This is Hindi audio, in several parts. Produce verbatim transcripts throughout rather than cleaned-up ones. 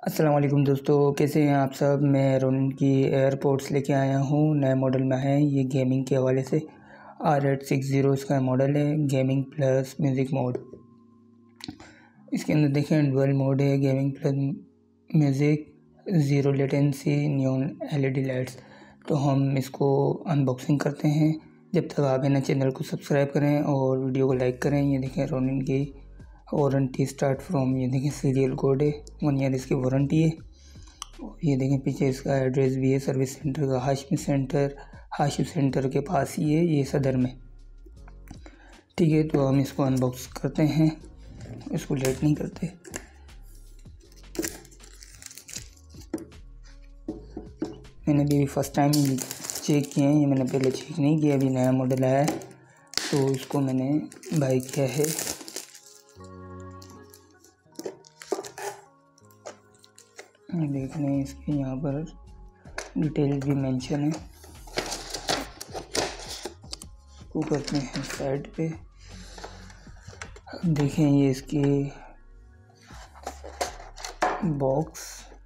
अस्सलाम वालेकुम दोस्तों, कैसे हैं आप सब। मैं रोनिन की एयरपोर्ट्स लेके आया हूँ। नए मॉडल में है ये गेमिंग के हवाले से। आर एट सिक्स ज़ीरो इसका मॉडल है, गेमिंग प्लस म्यूज़िक मोड। इसके अंदर देखें डुअल मोड है, gaming plus music, zero latency, neon LED lights. तो हम इसको अनबॉक्सिंग करते हैं। जब तक आप है ना चैनल को सब्सक्राइब करें और वीडियो को लाइक करें। ये देखें रोनिन की वारंटी स्टार्ट फ्रॉम, ये देखें सीरियल कोड है, वन ईयर इसकी वारंटी है। ये देखें पीछे इसका एड्रेस भी है, सर्विस सेंटर का हाशिम सेंटर, हाशिम सेंटर के पास ही है ये सदर में। ठीक है, तो हम इसको अनबॉक्स करते हैं, इसको लेट नहीं करते। मैंने अभी फर्स्ट टाइम चेक किए हैं, ये मैंने पहले चेक नहीं किया। अभी नया मॉडल आया है तो इसको मैंने बाय किया है। देख रहे हैं इसके यहाँ पर डिटेल भी मेंशन है। इसको करते हैं साइड पे। अब देखें ये इसकी बॉक्स,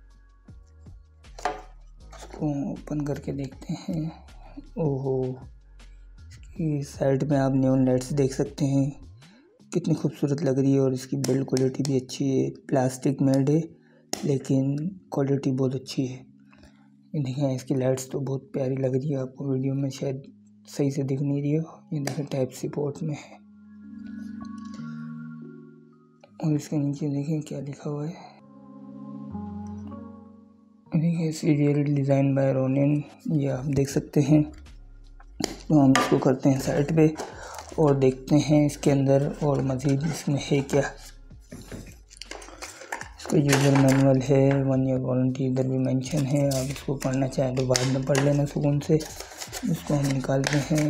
इसको ओपन करके देखते हैं। ओहो, इसकी साइड में आप नियॉन लाइट्स देख सकते हैं, कितनी खूबसूरत लग रही है। और इसकी बिल्ड क्वालिटी भी अच्छी है। प्लास्टिक मेड है लेकिन क्वालिटी बहुत अच्छी है। ये देखें इसकी लाइट्स तो बहुत प्यारी लग रही है, आपको वीडियो में शायद सही से दिख नहीं रही है। ये देखें टाइप सी पोर्ट में है। और इसके नीचे देखें क्या लिखा हुआ है। देखिए सीरियल डिज़ाइन बाय रोनिन, ये आप देख सकते हैं। तो हम इसको करते हैं साइड पे और देखते हैं इसके अंदर और मज़ीद इसमें है क्या। इसका यूज़र मैनुअल है, वन ईयर वारंटी इधर भी मेंशन है। आप इसको पढ़ना चाहें तो बाद में पढ़ लेना सुकून से। इसको हम निकालते हैं,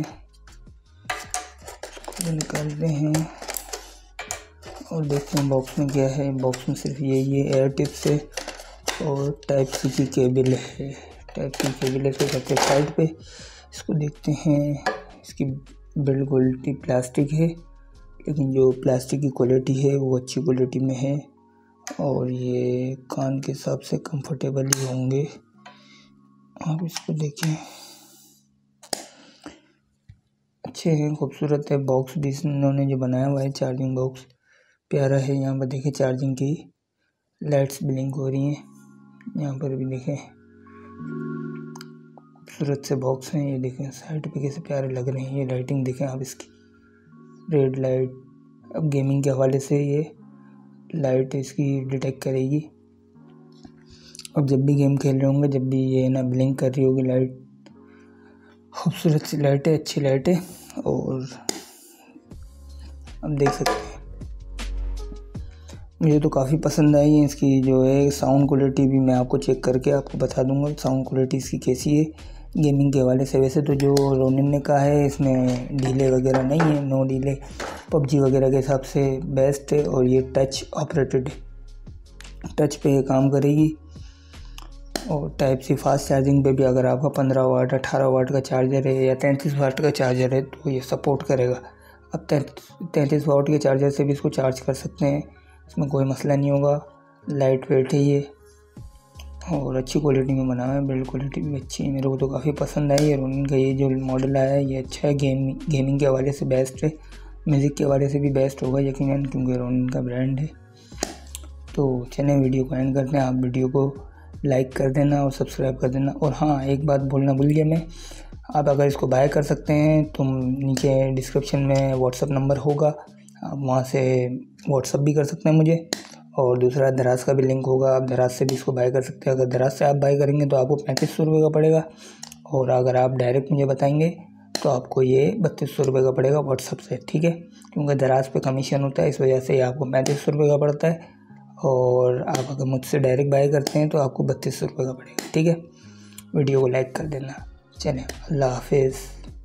इसको निकालते हैं और देखते हैं बॉक्स में क्या है। बॉक्स में सिर्फ ये ये एयर टिप्स है और टाइप सी की केबल है। टाइप सी केबल है, इसको करते हैं साइड पे। इसको देखते हैं, इसकी बिल्ड क्वालिटी प्लास्टिक है लेकिन जो प्लास्टिक की क्वालिटी है वो अच्छी क्वालिटी में है और ये कान के हिसाब से कंफर्टेबल ही होंगे। आप इसको देखें, अच्छे हैं, खूबसूरत है। बॉक्स भी इन्होंने जो बनाया हुआ है, चार्जिंग बॉक्स प्यारा है। यहाँ पर देखें चार्जिंग की लाइट्स ब्लिंक हो रही हैं। यहाँ पर भी देखें खूबसूरत से बॉक्स हैं। ये देखें साइड पे कैसे प्यारे लग रहे हैं। ये लाइटिंग देखें आप इसकी, रेड लाइट। अब गेमिंग के हवाले से ये लाइट इसकी डिटेक्ट करेगी। अब जब भी गेम खेल रहे होंगे, जब भी ये ना ब्लिंक कर रही होगी लाइट, खूबसूरत सी लाइट है, अच्छी लाइट है। और अब देख सकते हैं मुझे तो काफ़ी पसंद आई है। इसकी जो है साउंड क्वालिटी भी मैं आपको चेक करके आपको बता दूंगा साउंड क्वालिटी इसकी कैसी है गेमिंग के हवाले से। वैसे तो जो रोनिन ने कहा है इसमें डीले वगैरह नहीं है, नो डीले, पबजी वगैरह के हिसाब से बेस्ट है। और ये टच ऑपरेटेड है, टच पे ये काम करेगी। और टाइप सी फास्ट चार्जिंग पे भी अगर आपका पंद्रह वाट अठारह वाट का चार्जर है या तैंतीस वाट का चार्जर है तो ये सपोर्ट करेगा। अब तैंतीस वाट के चार्जर से भी इसको चार्ज कर सकते हैं, इसमें कोई मसला नहीं होगा। लाइट वेट है ये और अच्छी क्वालिटी में बना है, बिल्ड क्वालिटी भी अच्छी है। मेरे को तो काफ़ी पसंद आई है। रोनिन का ये जो मॉडल आया है ये अच्छा है, गेम गेमिंग के हवाले से बेस्ट है, म्यूज़िक के हवाले से भी बेस्ट होगा यकीनन, क्योंकि रोनिन का ब्रांड है। तो चलें वीडियो को एंड करते हैं। आप वीडियो को लाइक कर देना और सब्सक्राइब कर देना। और हाँ, एक बात बोलना भूल गया मैं, आप अगर इसको बाय कर सकते हैं तो नीचे डिस्क्रिप्शन में व्हाट्सअप नंबर होगा, आप वहाँ से व्हाट्सअप भी कर सकते हैं मुझे। और दूसरा दराज का भी लिंक होगा, आप दराज से भी इसको बाय कर सकते हैं। अगर दराज से आप बाय करेंगे तो आपको पैंतीस सौ रुपये का पड़ेगा, और अगर आप डायरेक्ट मुझे बताएंगे तो आपको ये बत्तीस सौ रुपये का पड़ेगा व्हाट्सअप से। ठीक है, क्योंकि दराज पे कमीशन होता है, इस वजह से आपको पैंतीस सौ रुपये का पड़ता है। और आप अगर मुझसे डायरेक्ट बाय करते हैं तो आपको बत्तीस सौ रुपये का पड़ेगा। ठीक है, वीडियो को लाइक कर देना। चलें, अल्लाह हाफिज़।